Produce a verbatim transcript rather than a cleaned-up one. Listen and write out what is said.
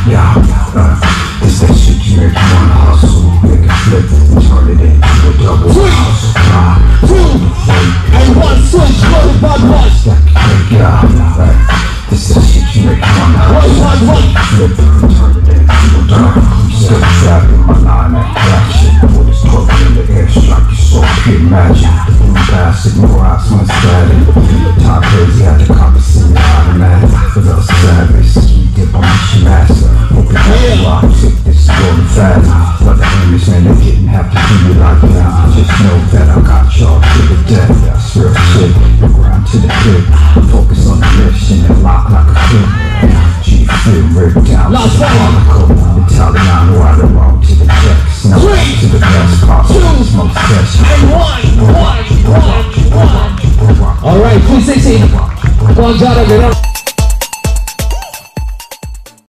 Yeah, uh, it's that shit you make you wanna hustle, make it flip and turn it into a double hustle. Uh, two, and one switch, loaded bhardwaj. Stack it, break out. Uh, this that shit you make you wanna hustle, make it flip and turn it into a double hustle. Still trapped in my line, that crack shit. With his twirl in the air, strike you so pure magic. The blue bastard, no eyes, one static. Time crazy, had to compensate me automatic. For the savage, ski dip on the master. Hope it has a lot, sick, this is going fast. But the English man, they didn't have to do me like that. Just know that I got y'all to the death. That's real shit, the ground to the hip. Focus on the mission and lock like a flip. G film ripped down to the particle. Italian water roll to the checks. Now to the best possible smoke session. And one, one, one, one. Alright, three sixty. Buongiorno,